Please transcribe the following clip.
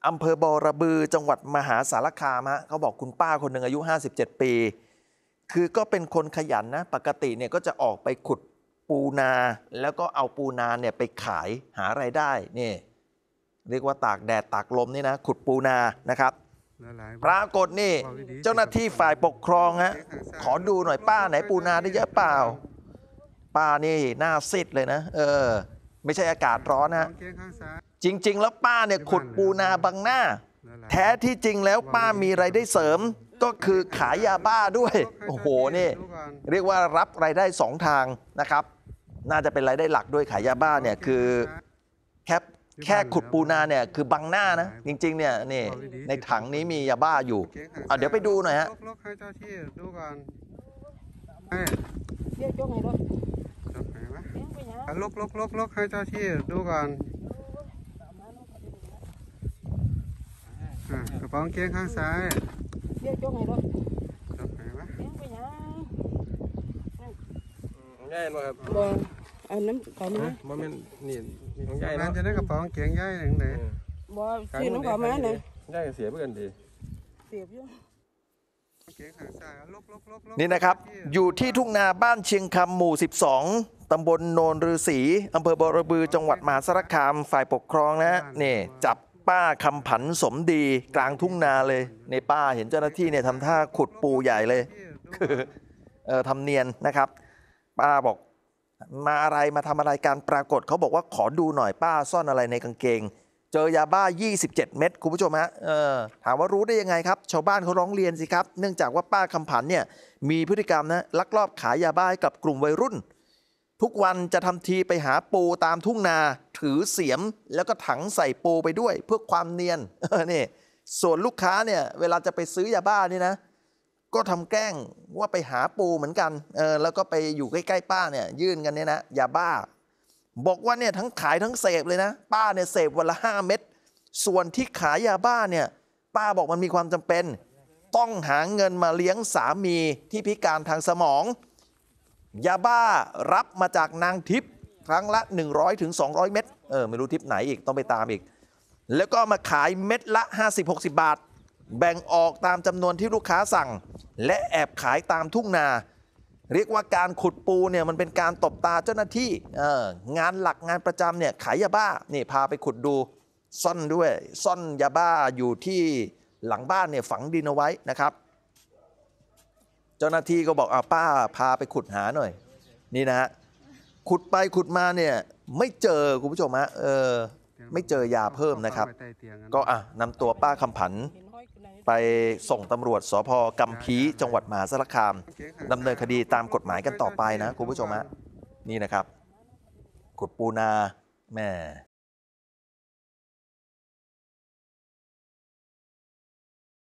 อำเภอบอระบือจังหวัดมหาสารคามฮะเขาบอกคุณป้าคนหนึ่งอายุ57 ปีคือก็เป็นคนขยันนะปกติเนี่ยก็จะออกไปขุดปูนาแล้วก็เอาปูนาเนี่ยไปขายหารายได้นี่เรียกว่าตากแดดตากลมนี่นะขุดปูนานะครับปรากฏนี่เจ้าหน้าที่ฝ่ายปกครองฮะขอดูหน่อยป้าไหนปูนาได้เยอะเปล่าป้านี่หน้าซีดเลยนะไม่ใช่อากาศร้อนนะจริงๆแล้วป้าเนี่ยขุดปูนาบังหน้าแท้ที่จริงแล้วป้ามีรายได้เสริมก็คือขายยาบ้าด้วยโอ้โหนี่เรียกว่ารับรายได้2ทางนะครับน่าจะเป็นรายได้หลักด้วยขายยาบ้าเนี่ยคือแค่ขุดปูนาเนี่ยคือบังหน้านะจริงๆเนี่ยนี่ในถังนี้มียาบ้าอยู่เดี๋ยวไปดูหน่อยฮะลกให้เจ้าที่ดูก่อนเดี๋ยวจงให้ด้วยลกให้เจ้าที่ดูก่อนกระเป๋ากางเกงข้างซ้ายเดี๋ยวจงให้ด้วยจบไหนวะง่ายมั้งครับบ่อันนั้นเขามาบ่แม่นนี่ของง่ายนะจะได้กระเป๋ากางเกงใหญ่ถึงไหนบ่ซื้อน้องเขามาเนี่ยง่ายเสียเพื่อนดีเสียบอยู่นี่นะครับอยู่ที่ทุ่งนาบ้านเชียงคำหมู่12ตำบลโนนฤาษีอำเภอบอระบือจังหวัดมหาสารคามฝ่ายปกครองนะนี่จับป้าคำผันสมดีกลางทุ่งนาเลยในป้าเห็นเจ้าหน้าที่เนี่ยทำท่าขุดปูใหญ่เลยคือทำเนียนนะครับป้าบอกมาอะไรมาทำอะไรการปรากฏเขาบอกว่าขอดูหน่อยป้าซ่อนอะไรในกางเกงเจอยาบ้า27 เม็ดคุณผู้ชมฮะถามว่ารู้ได้ยังไงครับชาวบ้านเขาร้องเรียนสิครับเนื่องจากว่าป้าคำผันเนี่ยมีพฤติกรรมนะลักลอบขายยาบ้าให้กับกลุ่มวัยรุ่นทุกวันจะทำทีไปหาปูตามทุ่งนาถือเสียมแล้วก็ถังใส่ปูไปด้วยเพื่อความเนียนนี่ส่วนลูกค้าเนี่ยเวลาจะไปซื้อยาบ้านี่นะก็ทำแกล้งว่าไปหาปูเหมือนกันแล้วก็ไปอยู่ใกล้ๆป้าเนี่ยยื่นกันเนี่ยนะยาบ้าบอกว่าเนี่ยทั้งขายทั้งเสพเลยนะป้าเนี่ยเสพวันละ5 เม็ดส่วนที่ขายยาบ้าเนี่ยป้าบอกมันมีความจำเป็นต้องหาเงินมาเลี้ยงสามีที่พิการทางสมองยาบ้ารับมาจากนางทิพย์ครั้งละ100-200 เม็ดไม่รู้ทิพย์ไหนอีกต้องไปตามอีกแล้วก็มาขายเม็ดละ50-60 บาทแบ่งออกตามจำนวนที่ลูกค้าสั่งและแอบขายตามทุ่งนาเรียกว่าการขุดปูเนี่ยมันเป็นการตบตาเจ้าหน้าที่งานหลักงานประจำเนี่ยขายยาบ้านี่พาไปขุดดูซ่อนด้วยซ่อนยาบ้าอยู่ที่หลังบ้านเนี่ยฝังดินเอาไว้นะครับเจ้าหน้าที่ก็บอกป้าพาไปขุดหาหน่อยนี่นะฮะขุดไปขุดมาเนี่ยไม่เจอคุณผู้ชมฮะไม่เจอยาเพิ่มนะครับก็นำตัวป้าคำผันไปส่งตำรวจสภ.กำพีจังหวัดมหาสารคามดำเนินคดีตามกฎหมายกันต่อไปนะคุณผู้ชมฮะนี่นะครับขุดปูนาแม่